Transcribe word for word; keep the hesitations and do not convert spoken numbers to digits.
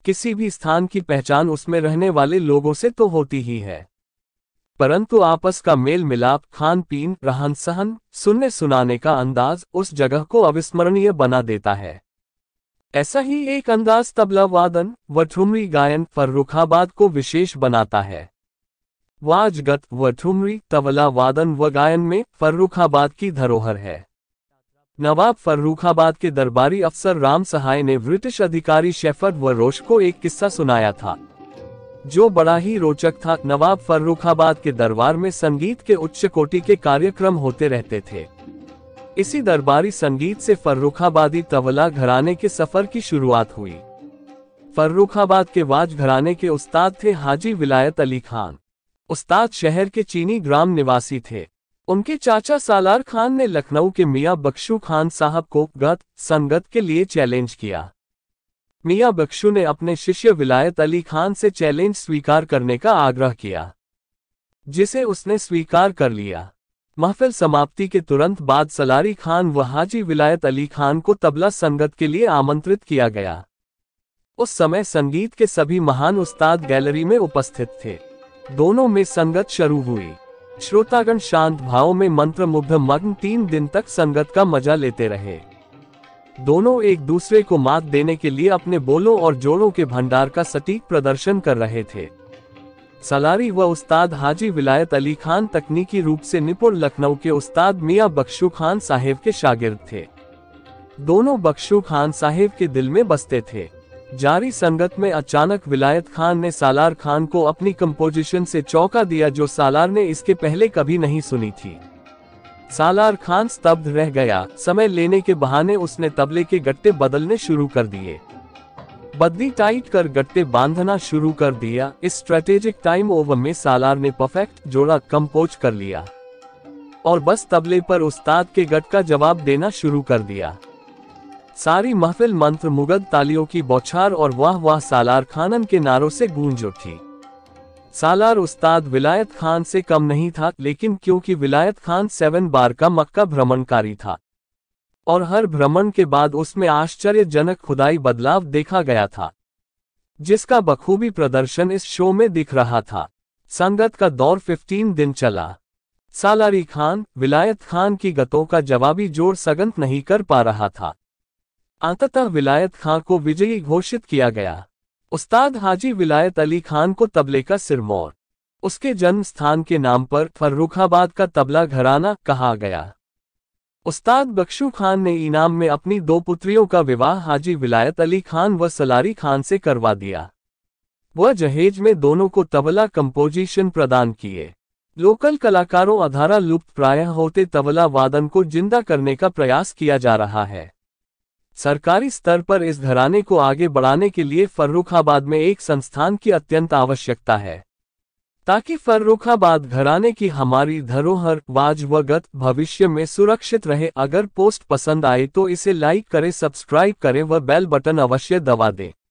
किसी भी स्थान की पहचान उसमें रहने वाले लोगों से तो होती ही है, परंतु आपस का मेल मिलाप, खान पीन, रहन सहन, सुनने सुनाने का अंदाज उस जगह को अविस्मरणीय बना देता है। ऐसा ही एक अंदाज तबला वादन व ठुमरी गायन फर्रुखाबाद को विशेष बनाता है। वाजगत व ठुमरी, तबला वादन व गायन में फर्रुखाबाद की धरोहर है। नवाब फर्रुखाबाद के दरबारी अफसर राम सहाय ने ब्रिटिश अधिकारी शेफर्ड व रोश को एक किस्सा सुनाया था, जो बड़ा ही रोचक था। नवाब फर्रुखाबाद के दरबार में संगीत के उच्च कोटि के कार्यक्रम होते रहते थे। इसी दरबारी संगीत से फर्रुखाबादी तबला घराने के सफर की शुरुआत हुई। फर्रुखाबाद के वाज घराने के उस्ताद थे हाजी विलायत अली खान। उस्ताद शहर के चीनी ग्राम निवासी थे। उनके चाचा सालार खान ने लखनऊ के मियां बख्शू खान साहब को गत संगत के लिए चैलेंज किया। मियां बख्शू ने अपने शिष्य विलायत अली खान से चैलेंज स्वीकार करने का आग्रह किया, जिसे उसने स्वीकार कर लिया। महफिल समाप्ति के तुरंत बाद सलारी खान व हाजी विलायत अली खान को तबला संगत के लिए आमंत्रित किया गया। उस समय संगीत के सभी महान उस्ताद गैलरी में उपस्थित थे। दोनों में संगत शुरू हुई। श्रोतागण शांत भाव में मंत्रमुग्ध मग्न तीन दिन तक संगत का मजा लेते रहे। दोनों एक दूसरे को मात देने के लिए अपने बोलों और जोड़ों के भंडार का सटीक प्रदर्शन कर रहे थे। सलारी व उस्ताद हाजी विलायत अली खान तकनीकी रूप से निपुण लखनऊ के उस्ताद मियां बख्शू खान साहेब के शागिर्द थे। दोनों बख्शू खान साहेब के दिल में बसते थे। जारी संगत में अचानक विलायत खान ने सालार खान को अपनी कंपोजिशन से चौंका दिया, जो सालार ने इसके पहले कभी नहीं सुनी थी। सालार खान स्तब्ध रह गया। समय लेने के बहाने उसने तबले के गट्टे बदलने शुरू कर दिए। बद्दी टाइट कर गट्टे बांधना शुरू कर दिया। इस स्ट्रेटेजिक टाइम ओवर में सालार ने परफेक्ट जोड़ा कंपोज कर लिया और बस तबले पर उस्ताद के गट का जवाब देना शुरू कर दिया। सारी महफिल मंत्र मुगद तालियों की बौछार और वाह वाह सालार खानन के नारों से गूंज उठी। सालार उस्ताद विलायत खान से कम नहीं था, लेकिन क्योंकि विलायत खान सेवन बार का मक्का भ्रमणकारी था और हर भ्रमण के बाद उसमें आश्चर्यजनक खुदाई बदलाव देखा गया था, जिसका बखूबी प्रदर्शन इस शो में दिख रहा था। संगत का दौर पंद्रह दिन चला। सालारी खान विलायत खान की गतों का जवाबी जोड़ सगंत नहीं कर पा रहा था। अंततः विलायत खान को विजयी घोषित किया गया। उस्ताद हाजी विलायत अली खान को तबले का सिरमौर, उसके जन्म स्थान के नाम पर फर्रुखाबाद का तबला घराना कहा गया। उस्ताद बख्शू खान ने इनाम में अपनी दो पुत्रियों का विवाह हाजी विलायत अली खान व सलारी खान से करवा दिया। वह जहेज में दोनों को तबला कंपोजिशन प्रदान किए। लोकल कलाकारों अधारा लुप्त प्रायः होते तबला वादन को जिंदा करने का प्रयास किया जा रहा है। सरकारी स्तर पर इस घराने को आगे बढ़ाने के लिए फर्रुखाबाद में एक संस्थान की अत्यंत आवश्यकता है, ताकि फर्रुखाबाद घराने की हमारी धरोहर वाज व गत भविष्य में सुरक्षित रहे। अगर पोस्ट पसंद आए तो इसे लाइक करें, सब्सक्राइब करें व बेल बटन अवश्य दबा दें।